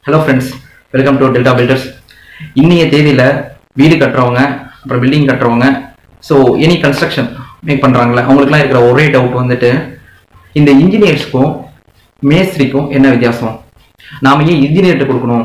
Hello friends, welcome to Delta Builders. இன்னைய தேதியில வீடு கட்டுறவங்க அப்புறம் பில்டிங் கட்டுறவங்க ஸோ எனி கன்ஸ்ட்ரக்ஷன் மேக் பண்ணுறாங்களே அவங்களுக்குலாம் இருக்கிற ஒரே டவுட் வந்துட்டு இந்த இன்ஜினியர்ஸ்க்கும் மேஸ்திரிக்கும் என்ன வித்தியாசம், நாம் ஏன் இன்ஜினியர்கிட்ட கொடுக்கணும்,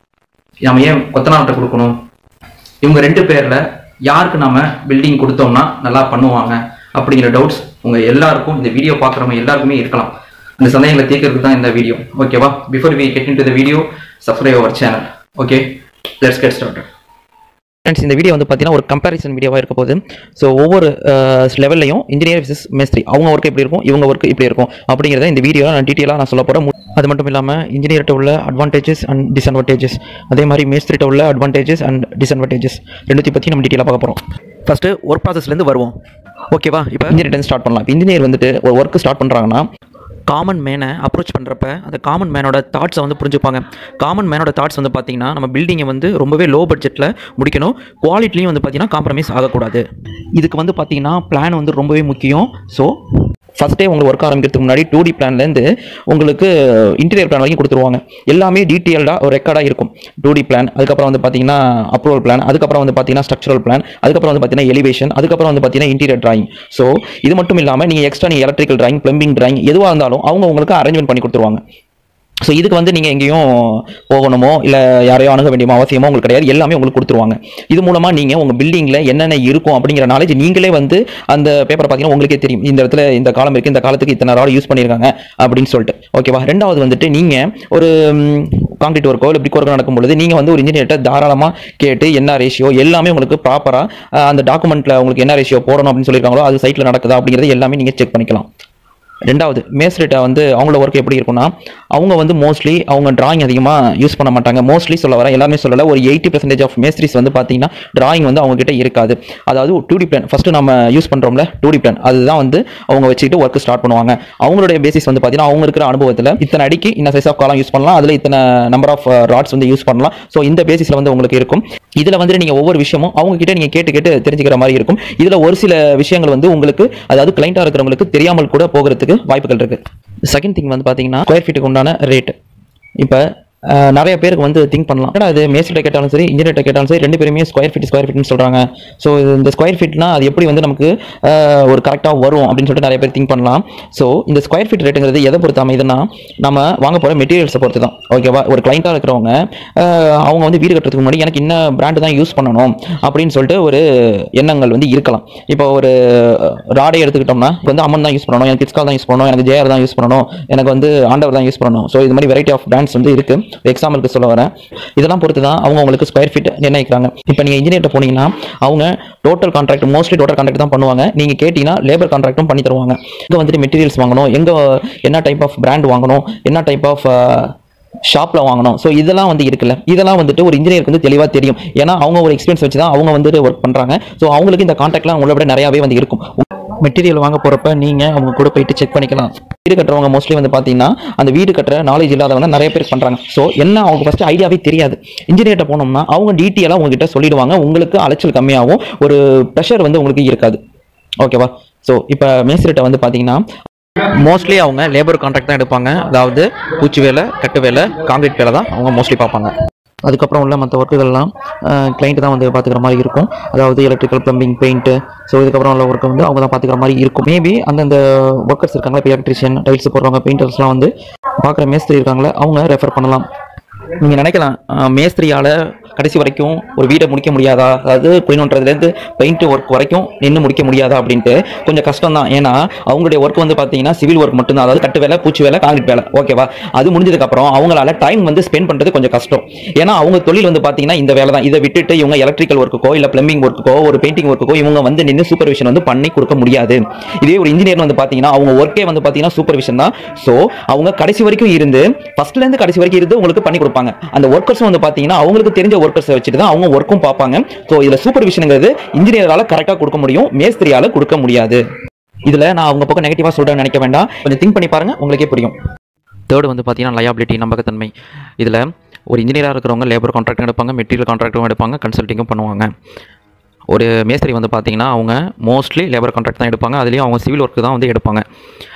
நாம் ஏன் கொத்தனார்கிட்ட கொடுக்கணும், இவங்க ரெண்டு பேரில் யாருக்கு நாம் பில்டிங் கொடுத்தோம்னா நல்லா பண்ணுவாங்க அப்படிங்கிற டவுட்ஸ் உங்கள் எல்லாருக்கும் இந்த வீடியோ பார்க்குறவங்க எல்லாருக்குமே இருக்கலாம். அந்த சந்தேகங்களை தீர்க்கிறதுக்கு தான் இந்த வீடியோ. ஓகேவா? Before we get into the video, subscribe our channel. Okay, let's get started. Friends, இந்த வீடியோ வந்து பார்த்தீங்கன்னா ஒரு கம்பேரிசன் வீடியோவாக இருக்க போகுது. ஸோ ஒவ்வொரு லெவல்லையும் இன்ஜினியர் விசஸ் மேஸ்திரி அவங்க ஒர்க் எப்படி இருக்கும், இவங்க ஒர்க் இப்படி இருக்கும் அப்படிங்கிறத இந்த வீடியோவில் நான் டீட்டெயிலாக நான் சொல்ல போகிறேன். அது மட்டும் இல்லாமல் இன்ஜினியர்கிட்ட உள்ள அட்வான்டேஜஸ் அண்ட் டிஸ்அட்வான்டேஜஸ், அதே மாதிரி மேஸ்திரிட்ட உள்ள அட்வான்டேஜஸ் அண்ட் டிஸ்அட்வான்டேஜஸ் ரெண்டுத்தையும் பற்றி நம்ம டீட்டெயிலாக பார்க்க போகிறோம். ஃபஸ்ட்டு ஒர்க் ப்ராசஸ்லேருந்து வருவோம். ஓகேவா? இப்போ இன்ஜினியர்ட்டு ஸ்டார்ட் பண்ணலாம். இப்போ இன்ஜினியர் வந்துட்டு ஒரு ஒர்க் ஸ்டார்ட் பண்ணுறாங்கன்னா காமன் மேனை அப்ரோச் பண்ணுறப்ப அந்த காமன் மேனோட தாட்ஸை வந்து புரிஞ்சுப்பாங்க. காமன் மேனோட தாட்ஸ் வந்து பார்த்திங்கன்னா நம்ம பில்டிங்கை வந்து ரொம்பவே லோ பட்ஜெட்டில் முடிக்கணும், குவாலிட்டிலையும் வந்து பார்த்திங்கன்னா காம்ப்ரமைஸ் ஆகக்கூடாது. இதுக்கு வந்து பார்த்திங்கன்னா பிளான் வந்து ரொம்பவே முக்கியம். ஸோ ஃபஸ்ட்டே உங்களுக்கு ஒர்க் ஆரம்பிக்கிறதுக்கு முன்னாடி 2D பிளான்லேருந்து உங்களுக்கு இன்டீரியர் பிளான் வரைக்கும் கொடுத்துருவாங்க. எல்லாமே டீட்டெயில்டாக ஒரு ரெக்கார்டாக இருக்கும். 2D பிளான், அதுக்கப்புறம் வந்து பார்த்தீங்கன்னா அப்ரூவல் பிளான், அதுக்கப்புறம் வந்து பார்த்தீங்கன்னா ஸ்ட்ரக்சரல் பிளான், அதுக்கப்புறம் வந்து பார்த்தீங்கன்னா எலிவேஷன், அதுக்கப்புறம் வந்து பார்த்தீங்கன்னா இன்டீரியர் டிராயிங். ஸோ இது மட்டும் இல்லாமல் நீங்கள் எக்ஸ்ட்ரா நீங்கள் எலக்ட்ரிக்கல் டிராயிங், பிளம்பிங் டிராயிங் எதுவாக இருந்தாலும் அவங்க உங்களுக்கு அரேஞ்ச்மெண்ட் பண்ணி கொடுத்துருவாங்க. ஸோ இதுக்கு வந்து நீங்கள் எங்கேயும் போகணுமோ இல்லை யாரையோ அணுக வேண்டிய அவசியமோ உங்களுக்கு கிடையாது, எல்லாமே உங்களுக்கு கொடுத்துருவாங்க. இது மூலமாக நீங்கள் உங்கள் பில்டிங்கில் என்னென்ன இருக்கும் அப்படிங்கிற நாலேஜ் நீங்களே வந்து அந்த பேப்பரை பார்த்தீங்கன்னா உங்களுக்கே தெரியும். இந்த இடத்துல இந்த காலம் இருக்குது, இந்த காலத்துக்கு இத்தனை ராட் யூஸ் பண்ணியிருக்காங்க அப்படின்னு சொல்லிட்டு. ஓகேவா? ரெண்டாவது வந்துட்டு நீங்கள் ஒரு கான்கிரீட் ஒர்க்கோ இல்லை பிரிக் ஒர்க்கோ நடக்கும் பொழுது நீங்கள் வந்து ஒரு இன்ஜினியர்கிட்ட தாராளமாக கேட்டு என்ன ரேஷியோ எல்லாமே உங்களுக்கு ப்ராப்பராக அந்த டாக்குமெண்ட்டில் உங்களுக்கு என்ன ரேஷியோ போடணும் அப்படின்னு சொல்லியிருக்காங்களோ அது சைட்டில் நடக்குதா அப்படிங்கிறது எல்லாமே நீங்கள் செக் பண்ணிக்கலாம். ரெண்டாவது மேஸ்திரிட்ட வந்து அவங்களோட ஒர்க் எப்படி இருக்குன்னா அவங்க வந்து மோஸ்ட்லி அவங்க டிராயிங் அதிகமாக யூஸ் பண்ண மாட்டாங்க. மோஸ்ட்லி சொல்ல வர எல்லாருமே சொல்லலை, ஒரு 80% ஆஃப் மேஸ்திரிஸ் வந்து பார்த்தீங்கன்னா டிராயிங் வந்து அவங்ககிட்ட இருக்காது. அதாவது 2D பிளான் ஃபஸ்ட்டு நம்ம யூஸ் பண்ணுறோம்ல 2D பிளான், அதுதான் வந்து அவங்க வச்சுக்கிட்டு ஒர்க் ஸ்டார்ட் பண்ணுவாங்க. அவங்களுடைய பேசிஸ் வந்து பார்த்தீங்கன்னா அவங்க இருக்கிற அனுபவத்தில் இத்தனை அடிக்கு இந்த சைஸ் ஆஃப் காலம் யூஸ் பண்ணலாம், அதில் இத்தனை நம்பர் ஆஃப் ராட்ஸ் வந்து யூஸ் பண்ணலாம். ஸோ இந்த பேசிஸில் வந்து உங்களுக்கு இருக்கும். இதில் வந்துட்டு நீங்கள் ஒவ்வொரு விஷயமும் அவங்க கிட்ட நீங்கள் கேட்டு தெரிஞ்சுக்கிற மாதிரி இருக்கும். இதில் ஒரு சில விஷயங்கள் வந்து உங்களுக்கு அதாவது கிளைண்டாக இருக்கிறவங்களுக்கு தெரியாமல் கூட போகிறதுக்கு வாய்ப்புகள் இருக்கு. செகண்ட் திங் வந்து பார்த்தீங்கன்னா ஸ்கொயர் ஃபீட்டுக்கு உண்டான ரேட். இப்போ நிறைய பேருக்கு வந்து திங்க் பண்ணலாம், ஏன்னா அது மேஸ்திரிட்ட கேட்டாலும் சரி இன்ஜினியர்கிட்ட கேட்டாலும் சரி ரெண்டு பேருமே ஸ்கொயர் ஃபீட்னு சொல்கிறாங்க. ஸோ இந்த ஸ்கொயர் ஃபீட்னா அது எப்படி வந்து நமக்கு ஒரு கரெக்டாக வரும் அப்படின்னு சொல்லிட்டு நிறைய பேர் திங்க் பண்ணலாம். ஸோ இந்த ஸ்கொயர் ஃபீட் ரேட்டுங்கிறது எதை பொறுத்து அமைதுன்னா நம்ம வாங்க போகிற மெட்டீரியல்ஸை பொறுத்து தான். ஓகேவா? ஒரு கிளைண்டாக இருக்கிறவங்க அவங்க வந்து வீடு கட்டுறதுக்கு முன்னாடி எனக்கு என்ன பிராண்டு தான் யூஸ் பண்ணணும் அப்படின்னு சொல்லிட்டு ஒரு எண்ணங்கள் வந்து இருக்கலாம். இப்போ ஒரு ராடை எடுத்துக்கிட்டோம்னா வந்து அம்மன் தான் யூஸ் பண்ணணும், எனக்கு கிட்ஸ்கால் தான் யூஸ் பண்ணணும், எனக்கு ஜேஆர் தான் யூஸ் பண்ணணும், எனக்கு வந்து ஆண்டவர் தான் யூஸ் பண்ணணும். ஸோ இது மாதிரி வெரைட்டி ஆஃப் பிராண்ட்ஸ் வந்து இருக்குது. எக்ஸாம்பிளுக்கு சொல்ல வரேன். இதெல்லாம் பொறுத்து தான் அவங்க உங்களுக்கு ஸ்கொயர் ஃபீட் நிர்ணயிக்கிறாங்க. இப்போ நீங்கள் இன்ஜினியர்கிட்ட போனீங்கன்னா அவங்க total contract mostly total contract தான் பண்ணுவாங்க. நீங்கள் கேட்டிங்கன்னா லேபர் கான்ட்ராக்டும் பண்ணி தருவாங்க. இங்கே வந்துட்டு மெட்டீரியல்ஸ் வாங்கணும், எங்கே என்ன டைப் ஆஃப் பிராண்ட் வாங்கணும், என்ன டைப் ஆஃப் ஷாப்பில் வாங்கணும். ஸோ இதெல்லாம் வந்து இருக்குல்ல, இதெல்லாம் வந்துட்டு ஒரு இன்ஜினியருக்கு வந்து தெளிவாக தெரியும். ஏன்னா அவங்க ஒரு எக்ஸ்பீரியன்ஸ் வச்சு தான் அவங்க வந்துட்டு ஒர்க் பண்ணுறாங்க. ஸோ அவங்களுக்கு இந்த கான்ட்ராக்ட்லாம் உங்களை விட நிறையாவே வந்து இருக்கும். மெட்டீரியல் வாங்க போகிறப்ப நீங்கள் அவங்க கூட போயிட்டு செக் பண்ணிக்கலாம். வீடு கட்டுறவங்க மோஸ்ட்லி வந்து பார்த்தீங்கன்னா அந்த வீடு கட்டுற நாலேஜ் இல்லாதவங்க நிறைய பேர் பண்ணுறாங்க. ஸோ என்ன அவங்க ஃபஸ்ட்டு ஐடியாவே தெரியாது. இன்ஜினியர்கிட்ட போனோம்னா அவங்க டீட்டெயிலாக உங்ககிட்ட சொல்லிடுவாங்க. உங்களுக்கு அலைச்சல் கம்மியாகவும் ஒரு ப்ரெஷர் வந்து உங்களுக்கு இருக்காது. ஓகேவா? ஸோ இப்போ மேஸ்திரிட்ட வந்து பார்த்தீங்கன்னா மோஸ்ட்லி அவங்க லேபர் கான்ட்ராக்ட் தான் எடுப்பாங்க. அதாவது பூச்சி வேலை, கட்டு வேலை, கான்கிரீட் வேலை தான் அவங்க மோஸ்ட்லி பார்ப்பாங்க. அதுக்கப்புறம் உள்ள மற்ற ஒர்க்குகள்லாம் கிளைண்ட் தான் வந்து பார்த்துக்கிற மாதிரி இருக்கும். அதாவது எலக்ட்ரிக்கல், பிளம்பிங், பெயிண்ட்டு. ஸோ இதுக்கப்புறம் உள்ள ஒர்க்கை வந்து அவங்க தான் பார்த்துக்கிற மாதிரி இருக்கும். மேபி அந்தந்த ஒர்க்கர்ஸ் இருக்காங்களா, இப்போ எலக்ட்ரிஷியன், டைல்ஸ் போடுறவங்க, பெயிண்டர்ஸ்லாம் வந்து பார்க்குற மேஸ்திரி இருக்காங்களே அவங்க ரெஃபர் பண்ணலாம். நீங்கள் நினைக்கலாம் மேஸ்திரியால் கடைசி வரைக்கும் ஒரு வீடை முடிக்க முடியாதா, அதாவது குளிநோன்றதுலேருந்து பெயிண்ட் ஒர்க் வரைக்கும் நின்று முடிக்க முடியாதா அப்படின்ட்டு கொஞ்சம் கஷ்டம் தான். ஏன்னா அவங்களுடைய ஒர்க் வந்து பார்த்தீங்கன்னா சிவில் ஒர்க் மட்டும்தான், அதாவது கட்டு வேலை, பூச்சி வேலை, கான்கிரீட் வேலை. ஓகேவா? அது முடிஞ்சதுக்கப்புறம் அவங்களால டைம் வந்து ஸ்பெண்ட் பண்ணுறது கொஞ்சம் கஷ்டம். ஏன்னா அவங்க தொழில் வந்து பார்த்தீங்கன்னா இந்த வேலை தான். இதை விட்டுட்டு இவங்க எலக்ட்ரிக்கல் ஒர்க்குக்கோ இல்லை பிளம்பிங் ஒர்க்குக்கோ ஒரு பெயிண்டிங் ஒர்க்குக்கோ இவங்க வந்து நின்று சூப்பர்விஷன் வந்து பண்ணி கொடுக்க முடியாது. இதே ஒரு இன்ஜினியர் வந்து பார்த்தீங்கன்னா அவங்க ஒர்க்கே வந்து பார்த்தீங்கன்னா சூப்பர்விஷன் தான். ஸோ அவங்க கடைசி வரைக்கும் இருந்து ஃபர்ஸ்ட்லேருந்து கடைசி வரைக்கும் இருந்து உங்களுக்கு பண்ணி கொடுப்பாங்க. அந்த ஒர்க்கர்ஸும் வந்து பார்த்தீங்கன்னா அவங்களுக்கு தெரிஞ்ச ஒர்க்கர்ஸை வச்சுட்டு தான் அவங்க ஒர்க்கும் பார்ப்பாங்க. ஸோ இதில் சூப்பர்விஷனுங்கிறது இன்ஜினியரால் கரெக்டாக கொடுக்க முடியும், மேஸ்திரியால் கொடுக்க முடியாது. இதில் நான் அவங்க பக்கம் நெகட்டிவாக சொல்கிறேன்னு நினைக்க வேண்டாம், கொஞ்சம் திங்க் பண்ணி பாருங்கள், உங்களுக்கே புரியும். தேர்டு வந்து பார்த்தீங்கன்னா லயபிலிட்டி, நம்பகத்தன்மை. இதில் ஒரு இன்ஜினியராக இருக்கிறவங்க லேபர் கான்ட்ராக்டும் எடுப்பாங்க, மெட்டீரியல் கான்ட்ராக்டும் எடுப்பாங்க, கன்சல்ட்டிங்கும் பண்ணுவாங்க. ஒரு மேஸ்திரி வந்து பார்த்தீங்கன்னா அவங்க மோஸ்ட்லி லேபர் கான்ட்ராக்ட் தான் எடுப்பாங்க. அதுலேயும் அவங்க சிவில் ஒர்க்கு தான் வந்து எடுப்பாங்க.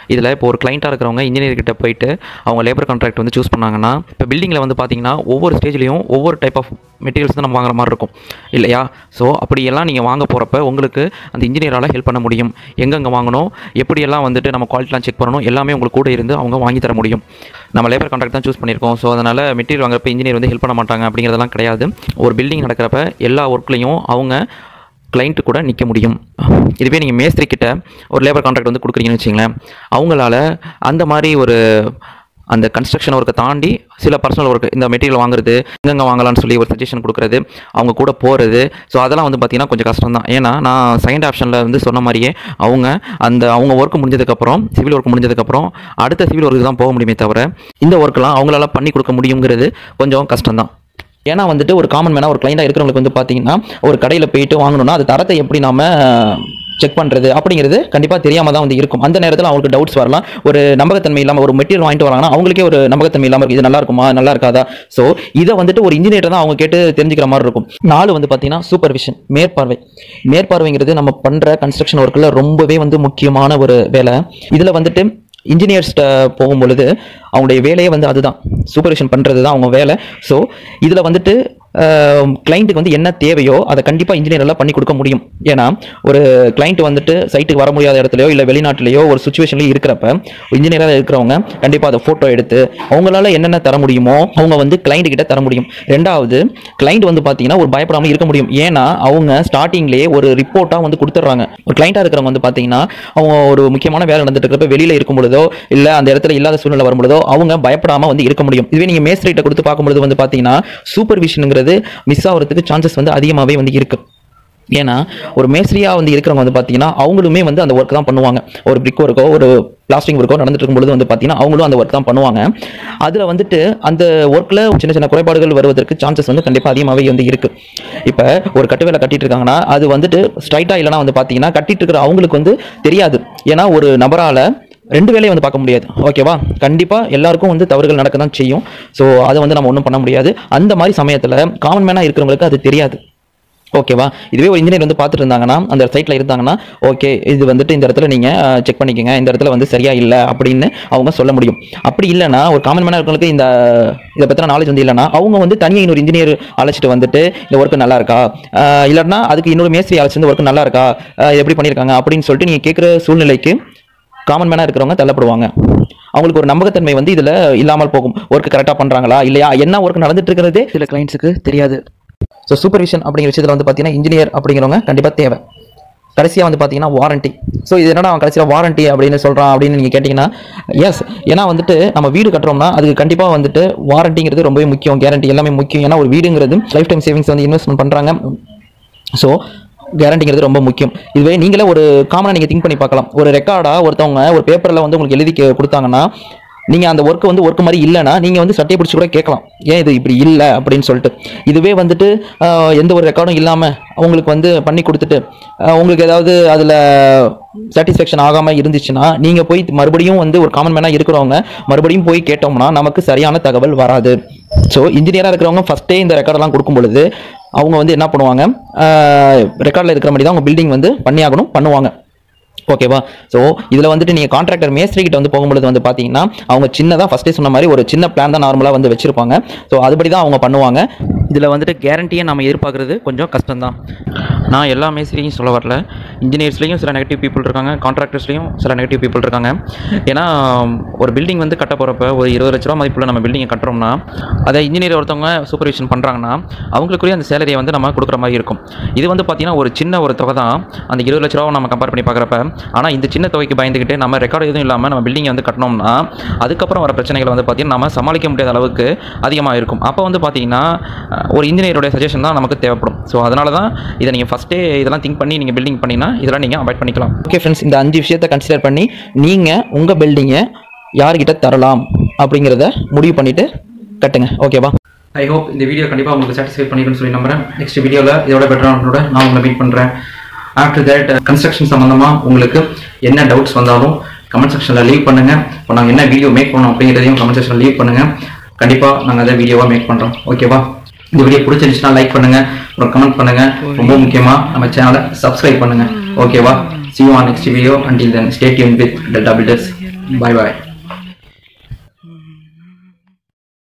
இதில் இப்போ ஒரு கிளைண்ட்டாக இருக்கிறவங்க இன்ஜினியர் கிட்ட போயிட்டு அவங்க லேபர் கான்ட்ராக்ட் வந்து சூஸ் பண்ணாங்கன்னா, இப்போ பில்டிங்கில் வந்து பார்த்தீங்கன்னா ஒவ்வொரு ஸ்டேஜ்லேயும் ஒவ்வொரு டைப் ஆஃப் மெட்டீரியல்ஸ் தான் நம்ம வாங்குற மாதிரி இருக்கும் இல்லையா? ஸோ அப்படியெல்லாம் நீங்கள் வாங்க போகிறப்ப உங்களுக்கு அந்த இன்ஜினியரால் ஹெல்ப் பண்ண முடியும். எங்கெங்கே வாங்கணும், எப்படியெல்லாம் வந்துட்டு நம்ம குவாலிட்டிலாம் செக் பண்ணணும், எல்லாமே உங்களுக்கு கூட இருந்து அவங்க வாங்கி தர முடியும். நம்ம லேபர் கான்ட்ராக்ட் தான் சூஸ் பண்ணியிருக்கோம். ஸோ அதனால் மெட்டீரியல் வாங்குறப்ப இன்ஜினியர் வந்து ஹெல்ப் பண்ண மாட்டாங்க அப்படிங்கிறதெல்லாம் கிடையாது. ஒரு பில்டிங் நடக்கிறப்ப எல்லா ஒர்க்லையும் அவங்க கிளைண்ட்டு கூட நிற்க முடியும். இதுவே நீங்கள் மேஸ்திரி கிட்ட ஒரு லேபர் கான்ட்ராக்ட் வந்து கொடுக்குறீங்கன்னு வச்சிங்களேன், அவங்களால அந்த மாதிரி ஒரு அந்த கன்ஸ்ட்ரக்ஷன் ஒர்க்கை தாண்டி சில பர்சனல் ஒர்க், இந்த மெட்டீரியல் வாங்குறது, எங்கெங்கே வாங்கலாம்னு சொல்லி ஒரு சஜஷன் கொடுக்குறது, அவங்க கூட போகிறது, ஸோ அதெல்லாம் வந்து பார்த்திங்கன்னா கொஞ்சம் கஷ்டம் தான். ஏன்னா நான் செகண்ட் ஆப்ஷனில் வந்து சொன்ன மாதிரியே அவங்க ஒர்க் முடிஞ்சதுக்கப்புறம், சிவில் ஒர்க் முடிஞ்சதுக்கப்புறம் அடுத்த சிவில் ஒர்க்கு தான் போக முடியுமே தவிர இந்த ஒர்க்கெலாம் அவங்களால பண்ணி கொடுக்க முடியுங்கிறது கொஞ்சம் கஷ்டம்தான். ஏன்னா வந்துட்டு ஒரு காமன் மேனாக ஒரு கிளைண்டாக இருக்கிறவங்களுக்கு வந்து பார்த்தீங்கன்னா ஒரு கடையில் போயிட்டு வாங்கணும்னா அது தரத்தை எப்படி நாம செக் பண்ணுறது அப்படிங்கிறது கண்டிப்பாக தெரியாமல் தான் வந்து இருக்கும். அந்த நேரத்தில் அவங்களுக்கு டவுட்ஸ் வரலாம். ஒரு நம்பகத்தன்மை இல்லாமல் ஒரு மெட்டீரியல் வாங்கிட்டு வராங்கன்னா அவங்களுக்கே ஒரு நம்பகத்தன்மை இல்லாமல் இருக்குது, இது நல்லா இருக்குமா நல்லா இருக்காதா. ஸோ இதை வந்துட்டு ஒரு இன்ஜினியர் தான் அவங்க கேட்டு தெரிஞ்சுக்கிற மாதிரி இருக்கும். 4 வந்து பார்த்தீங்கன்னா சூப்பர்விஷன், மேற்பார்வைங்கிறது நம்ம பண்ணுற கன்ஸ்ட்ரக்ஷன் ஒர்க்கில் ரொம்பவே வந்து முக்கியமான ஒரு வேலை. இதில் வந்துட்டு இன்ஜினியர்ஸ்கிட்ட போகும்பொழுது அவங்களுடைய வேலையே வந்து அதுதான், சூப்பர்விஷன் பண்ணுறது தான் அவங்க வேலை. ஸோ இதில் வந்துட்டு கிளைண்ட்டுக்கு வந்து என்ன தேவையோ அதை கண்டிப்பாக இன்ஜினியரெல்லாம் பண்ணி கொடுக்க முடியும். ஏன்னா ஒரு கிளைண்ட் வந்துட்டு சைட்டுக்கு வர முடியாத இடத்துலையோ இல்லை வெளிநாட்டிலையோ ஒரு சுச்சுவேஷன்லையோ இருக்கிறப்ப இன்ஜினியராக இருக்கிறவங்க கண்டிப்பாக அதை ஃபோட்டோ எடுத்து அவங்களால என்னென்ன தர முடியுமோ அவங்க வந்து கிளைண்ட் கிட்ட தர முடியும். ரெண்டாவது, கிளைண்ட் வந்து பார்த்தீங்கன்னா ஒரு பயப்படாமல் இருக்க முடியும். ஏன்னா அவங்க ஸ்டார்டிங்லேயே ஒரு ரிப்போர்ட்டாக வந்து கொடுத்துட்றாங்க. ஒரு கிளைண்ட்டாக இருக்கிறவங்க வந்து பார்த்தீங்கன்னா அவங்க ஒரு முக்கியமான வேலை நடந்துட்டு இருக்கிறப்ப வெளியில் இருக்கும் பொழுதோ இல்லை அந்த இடத்துல இல்லாத சூழ்நிலை வரும்பொழுதோ அவங்க பயப்படாமல் வந்து இருக்க முடியும். இதுவே நீங்கள் மேஸ்திரிட்ட கொடுத்து பார்க்கும்பொழுது வந்து பார்த்தீங்கன்னா சூப்பர்விஷனுங்கிறது மிஸ் ஆகிறதுக்கு சான்சஸ் வந்து அதிகமாகவே வந்து இருக்கு. ஏன்னா ஒரு மேஸ்திரியாக வந்து இருக்கிறவங்க வந்து பார்த்தீங்கன்னா அவங்களுமே வந்து அந்த ஒர்க் தான் பண்ணுவாங்க. ஒரு பிரிக் ஒர்க்கோ ஒரு பிளாஸ்டிங் ஒர்க்கோ நடந்துட்டு இருக்கும்பொழுது வந்து பார்த்தீங்கன்னா அவங்களும் அந்த ஒர்க் தான் பண்ணுவாங்க. அதில் வந்துட்டு அந்த ஒர்க்கில் சின்ன சின்ன குறைபாடுகள் வருவதற்கு சான்சஸ் வந்து கண்டிப்பாக அதிகமாகவே வந்து இருக்குது. இப்போ ஒரு கட்டு வேலை கட்டிட்டு இருக்காங்கன்னா அது வந்துட்டு ஸ்ட்ரைட்டாக இல்லைனா வந்து பார்த்தீங்கன்னா கட்டிட்டு இருக்கிற அவங்களுக்கு வந்து தெரியாது. ஏன்னா ஒரு நபரால் 2 வேலையை வந்து பார்க்க முடியாது. ஓகேவா? கண்டிப்பாக எல்லாருக்கும் வந்து தவறுகள் நடக்க தான் செய்யும். ஸோ அதை வந்து நம்ம ஒன்றும் பண்ண முடியாது. அந்த மாதிரி சமயத்தில் காமன் மேனாக இருக்கிறவங்களுக்கு அது தெரியாது. ஓகேவா? இதுவே ஒரு இன்ஜினியர் வந்து பார்த்துட்டு இருந்தாங்கன்னா அந்த சைட்டில் இருந்தாங்கன்னா ஓகே இது வந்துட்டு இந்த இடத்துல நீங்கள் செக் பண்ணிக்கோங்க, இந்த இடத்துல வந்து சரியா இல்லை அப்படின்னு அவங்க சொல்ல முடியும். அப்படி இல்லைன்னா ஒரு காமன் மேனாக இருக்கிறவங்களுக்கு இதை பற்றின நாலேஜ் வந்து இல்லைன்னா அவங்க வந்து தனியாக இன்னொரு இன்ஜினியர் அழைச்சிட்டு வந்துட்டு இந்த ஒர்க்கு நல்லா இருக்கா, இல்லைன்னா அதுக்கு இன்னொரு மேஸ்திரி அழைச்சி இந்த ஒர்க்கு நல்லா இருக்கா, எப்படி பண்ணியிருக்காங்க அப்படின்னு சொல்லிட்டு நீங்கள் கேட்குற சூழ்நிலைக்கு காமன் மேனாக இருக்கிறவங்க தள்ளப்படுவாங்க. அவங்களுக்கு ஒரு நம்பகத்தன்மை வந்து இதில் இல்லாமல் போகும். ஒர்க்கு கரெக்டாக பண்ணுறாங்களா இல்லையா, என்ன ஒர்க் நடந்துட்டு இருக்கிறதே சில கிளைண்ட்ஸுக்கு தெரியாது. ஸோ சூப்பர்விஷன் அப்படிங்கிற விஷயத்தில் வந்து பார்த்தீங்கன்னா இன்ஜினியர் அப்படிங்கிறவங்க கண்டிப்பாக தேவை. கடைசியாக வந்து பார்த்தீங்கன்னா வாரண்டி. ஸோ இது என்னடா அவன் கடைசியாக வாரண்டி அப்படின்னு சொல்கிறான் அப்படின்னு நீங்கள் கேட்டிங்கன்னா எஸ், ஏன்னா வந்துட்டு நம்ம வீடு கட்டுறோம்னா அதுக்கு கண்டிப்பாக வந்துட்டு வாரண்டிங்கிறது ரொம்பவே முக்கியம், கேரண்டி எல்லாமே முக்கியம். ஏன்னா ஒரு வீடுங்கிறது லைஃப் டைம் சேவிங்ஸ் வந்து இன்வெஸ்ட்மெண்ட் பண்ணுறாங்க. ஸோ கேரண்டிங்கிறது ரொம்ப முக்கியம். இதுவே நீங்களே ஒரு காமனாக நீங்கள் திங்க் பண்ணி பார்க்கலாம். ஒரு ரெக்கார்டாக ஒருத்தவங்க ஒரு பேப்பரில் வந்து உங்களுக்கு எழுதி கொடுத்தாங்கன்னா நீங்கள் அந்த ஒர்க்கு வந்து ஒர்க்கு மாதிரி இல்லைன்னா நீங்கள் வந்து சட்டையை பிடிச்சி கூட கேட்கலாம், ஏன் இது இப்படி இல்லை அப்படின்னு சொல்லிட்டு. இதுவே வந்துட்டு எந்த ஒரு ரெக்கார்டும் இல்லாமல் உங்களுக்கு வந்து பண்ணி கொடுத்துட்டு உங்களுக்கு ஏதாவது அதில் சாட்டிஸ்ஃபேக்ஷன் ஆகாமல் இருந்துச்சுன்னா நீங்கள் போய் மறுபடியும் வந்து ஒரு காமன் மேனாக இருக்கிறவங்க மறுபடியும் போய் கேட்டோம்னா நமக்கு சரியான தகவல் வராது. ஸோ இன்ஜினியராக இருக்கிறவங்க ஃபஸ்ட்டே இந்த ரெக்கார்டெல்லாம் கொடுக்கும் பொழுது அவங்க வந்து என்ன பண்ணுவாங்க, ரெக்கார்டில் இருக்கிற மாதிரி தான் அவங்க பில்டிங் வந்து பண்ணியாகணும், பண்ணுவாங்க. ஓகேவா? ஸோ இதில் வந்துட்டு நீங்கள் கான்ட்ராக்டர் மேஸ்திரி கிட்ட வந்து போகும்பொழுது வந்து பார்த்தீங்கன்னா அவங்க சின்னதாக ஃபஸ்ட்டே சொன்ன மாதிரி ஒரு சின்ன பிளான் தான் நார்மலாக வந்து வச்சுருப்பாங்க. ஸோ அதுபடி தான் அவங்க பண்ணுவாங்க. இதில் வந்துட்டு கேரண்டியை நம்ம எதிர்பார்க்குறது கொஞ்சம் கஷ்டம்தான். நான் எல்லா மேஸ்திரியும் சொல்ல வரல, இன்ஜினியர்ஸ்லேயும் சில நெகட்டிவ் பீப்புள் இருக்காங்க, கான்ட்ராக்டர்ஸ்லேயும் சில நெகட்டிவ் பீப்புள் இருக்காங்க. ஏன்னா ஒரு பில்டிங் வந்து கட்ட போகிறப்ப ஒரு 20 லட்ச ரூபா மதிப்புள்ள நம்ம பில்டிங்கை கட்டுறோம்னா அதை இன்ஜினியர் ஒருத்தவங்க சூப்பர்விஷன் பண்ணுறாங்கன்னா அவங்களுக்குரிய அந்த சேலரியை வந்து நம்ம கொடுக்குற மாதிரி இருக்கும். இது வந்து பார்த்தீங்கன்னா ஒரு சின்ன ஒரு தொகை தான் அந்த 20 லட்ச ரூபா நம்ம கம்பேர் பண்ணி பார்க்குறப்ப. ஆனால் இந்த சின்ன தொகைக்கு பயந்துக்கிட்டு நம்ம ரெக்கார்டு எதுவும் இல்லாமல் நம்ம பில்டிங்கை வந்து கட்டினோம்னா அதுக்கப்புறம் வர பிரச்சனைகள் வந்து பார்த்தீங்கன்னா நம்ம சமாளிக்க முடியாத அளவுக்கு அதிகமாக இருக்கும். அப்போ வந்து பார்த்தீங்கன்னா ஒரு இன்ஜினியருடைய சஜஷன் தான் நமக்கு தேவைப்படும். ஸோ அதனால தான் இதை நீங்கள் ஃபஸ்ட்டே இதெல்லாம் திங்க் பண்ணி நீங்கள் பில்டிங் பண்ணினா இதெல்லாம் நீங்கள் அவாய்ட் பண்ணிக்கலாம். ஓகே ஃப்ரெண்ட்ஸ், இந்த 5 விஷயத்தை கன்சிடர் பண்ணி நீங்கள் உங்கள் பில்டிங்கை யார்கிட்ட தரலாம் அப்படிங்கிறத முடிவு பண்ணிவிட்டு கட்டுங்க. ஓகேவா? ஐ ஹோப் இந்த வீடியோ கண்டிப்பாக உங்களுக்கு சாட்டிஸ்ஃபை பண்ணிக்கணும்னு சொல்லி நம்புறேன். நெக்ஸ்ட் வீடியோவில் இதோட பெட்டரானோட நான் உங்களை மீட் பண்ணுறேன். ஆஃப்டர் தட் கன்ஸ்ட்ரக்ஷன் சம்மந்தமாக உங்களுக்கு என்ன டவுட்ஸ் வந்தாலும் கமெண்ட் செக்ஷனில் லீவ் பண்ணுங்கள். இப்போ நாங்கள் என்ன வீடியோ மேக் பண்ணோம் அப்படிங்கிறதையும் கமெண்ட் செக்ஷனில் லீவ் பண்ணுங்கள். கண்டிப்பாக நாங்கள் அதை வீடியோவாக மேக் பண்ணுறோம். ஓகேவா? இந்த வீடியோ பிடிச்சிருந்துச்சுன்னா லைக் பண்ணுங்கள், அப்புறம் கமெண்ட் பண்ணுங்கள். ரொம்ப முக்கியமாக நம்ம சேனலை சப்ஸ்கிரைப் பண்ணுங்கள். ஓகேவா? See you on next video. Until then, stay tuned with Delta Builders. Bye bye.